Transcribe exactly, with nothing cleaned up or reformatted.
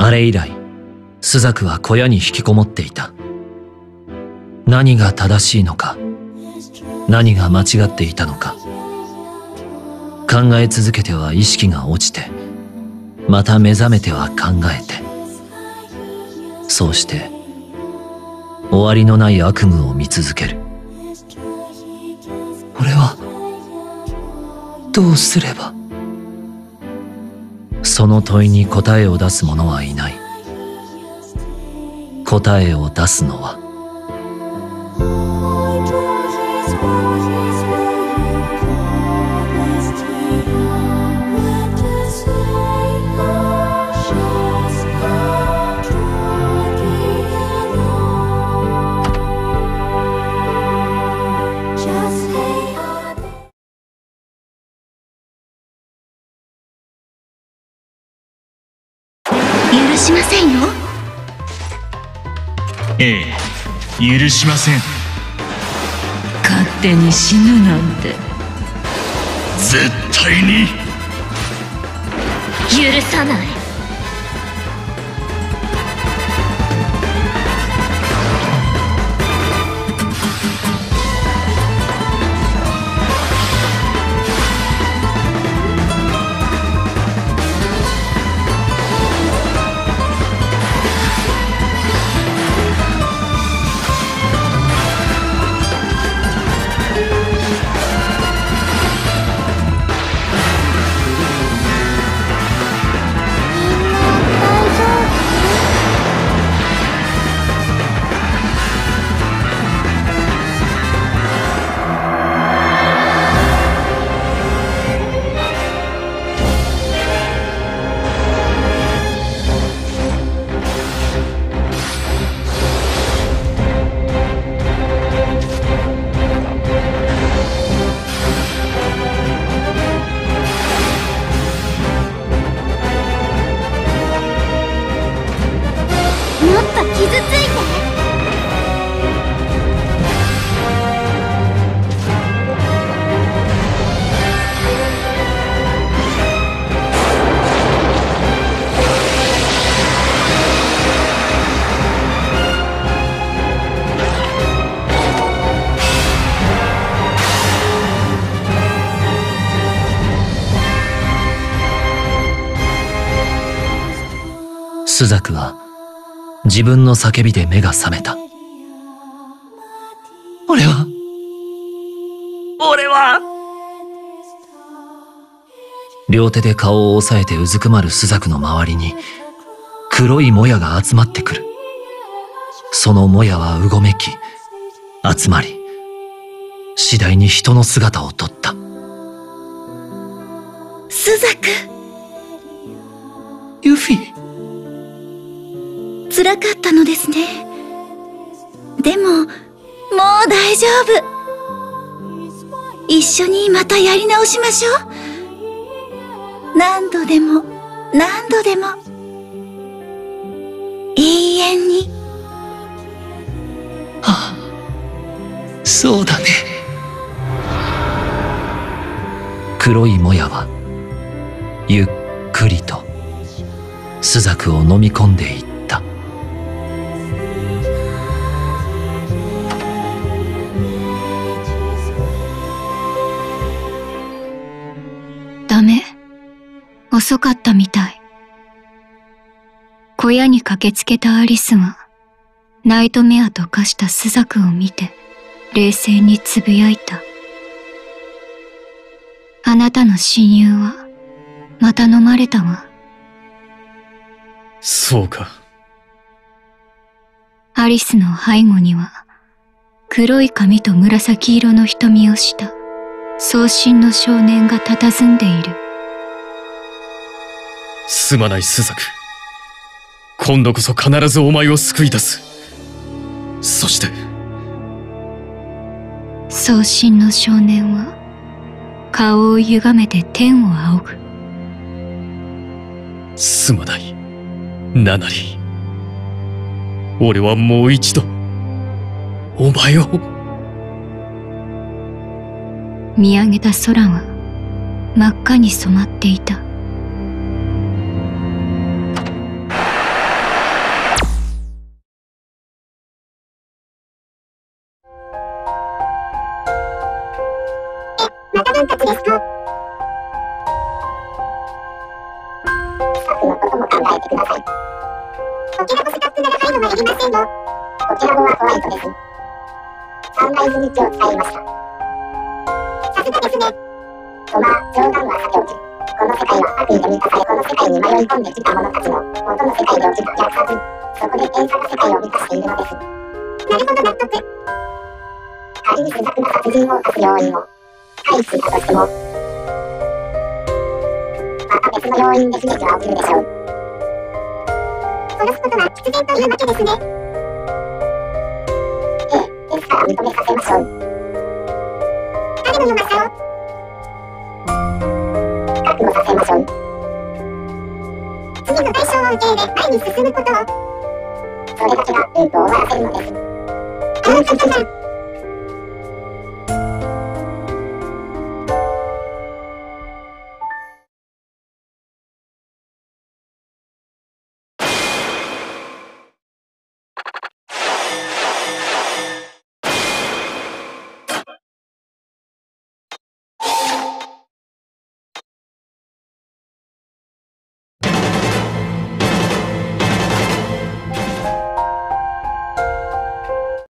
あれ以来、朱雀は小屋に引きこもっていた。何が正しいのか、何が間違っていたのか。考え続けては意識が落ちて、また目覚めては考えて。そうして、終わりのない悪夢を見続ける。俺は、どうすれば。その問いに答えを出す者はいない。答えを出すのは、 許しませんよ。 ええ、許しません。 勝手に死ぬなんて絶対に許さない。傷ついて。 朱雀は自分の叫びで目が覚めた。俺は俺は両手で顔を押さえてうずくまる朱雀の周りに黒いもやが集まってくる。そのもやはうごめき集まり、次第に人の姿をとった。 朱雀、 ユフィ、 辛かったのですね。でももう大丈夫。一緒にまたやり直しましょう。何度でも何度でも永遠に。 ああ、そうだね。黒いもやはゆっくりと朱雀を飲み込んでいった。 ダメ。遅かったみたい。小屋に駆けつけたアリスは、ナイトメアと化した朱雀を見て、冷静につぶやいた。あなたの親友は、また飲まれたわ。 そうか。 アリスの背後には、黒い髪と紫色の瞳をした、壮身の少年が佇んでいる。 すまない朱雀。今度こそ必ずお前を救い出す。そして壮身の少年は顔を歪めて天を仰ぐ。 すまないナナリ。俺はもう一度お前を。 見上げた空は真っ赤に染まっていた。 管轄ですか？スタッフのことも考えてください。こちらもスタッフなら入るはいりませんよ。こちらもはホワイトです。サンライズ日記を使いました。さすがですね。とまあ、冗談はさておき。この世界は悪意で満たされ、この世界に迷い込んできた者たちの元の世界で起きた虐殺。そこで天差が世界を満たしているのです。なるほど納得。仮にスザクが殺人を犯す要因を回避したとしても、また別の要因で悲劇は起きるでしょう。殺すことは必然というわけですね。ええ、ですから認めさせましょう。誰の弱さを覚悟させましょう。次の対象を受け入れ、前に進むことを。それだけがループを終わらせるのです。ああ、さすが。